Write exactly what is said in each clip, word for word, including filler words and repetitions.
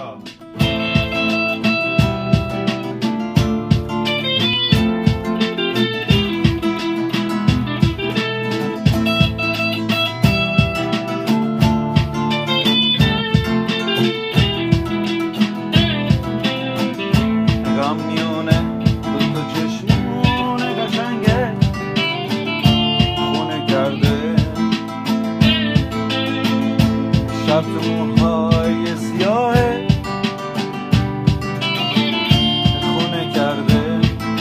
اینجا. غم میونه دو تا چشمونه قشنگه خونه کرده، شب تو موهای سیاهه خونه کرده،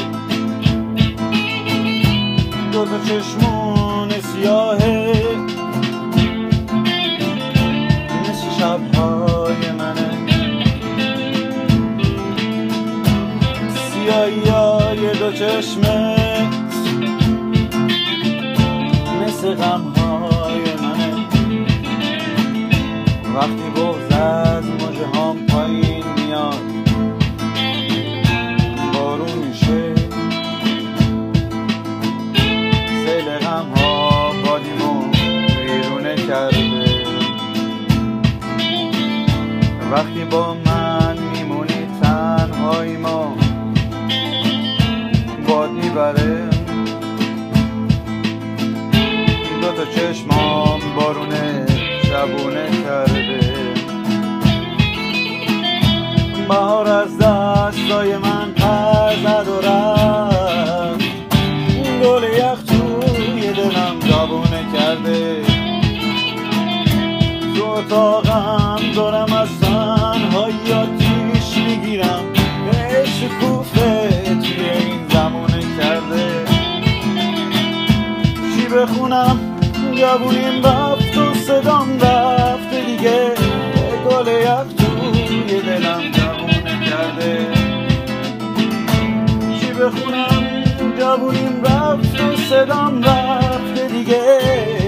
دو تا چشمونه سیاهه مثل شبهای منه، سیاهی های دو چشمت مثل غمهای منه. وقتی بغض از موجه هم پایین میاد بارون میشه، سیل غم ها بادیمو بیرونه کرده. وقتی با من میمونی تنهایی ما باد میبره، دو تا چشمام بارونه شبونه کرده. بهار از دستای من پر زد و رفت، گل یخ توی دلم زبونه کرده. تو اتاقم دارم از تنهایی آتیش میگیرم، شکوفه توی این زمونه کرده. چی بخونم جوونیم رفت و صدام رفته دیگه، گل یخ توی دلم جوونه کرده. چی بخونم جوونیم رفت و صدام رفته دیگه،